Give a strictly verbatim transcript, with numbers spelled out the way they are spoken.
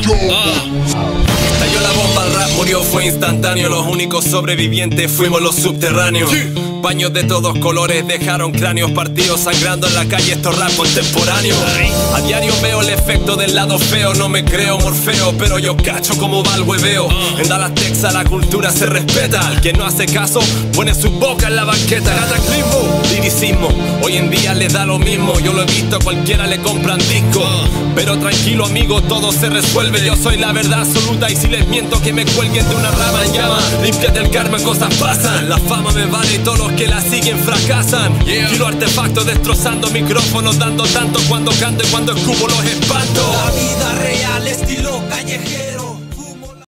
Estalló la bomba, el rap murió, fue instantáneo. Los únicos sobrevivientes fuimos los subterráneos. Baños de todos colores dejaron cráneos partidos sangrando en la calle, estos rap contemporáneos. A diario veo el efecto del lado feo, no me creo Morfeo, pero yo cacho como va el hueveo. En Dallas, Texas la cultura se respeta, el que no hace caso pone su boca en la banqueta. Cataclismo, liricismo, hoy en día le da lo mismo. Yo lo he visto, a cualquiera le compran disco. Pero tranquilo amigo, todo se resuelve. Yo soy la verdad absoluta y si les miento que me cuelguen de una rama en llama. Límpiate el karma, cosas pasan. La fama me vale y todos los que la siguen fracasan. Yeah. Kilo artefactos destrozando micrófonos, dando tanto cuando canto y cuando escupo los espanto. La vida real estilo callejero.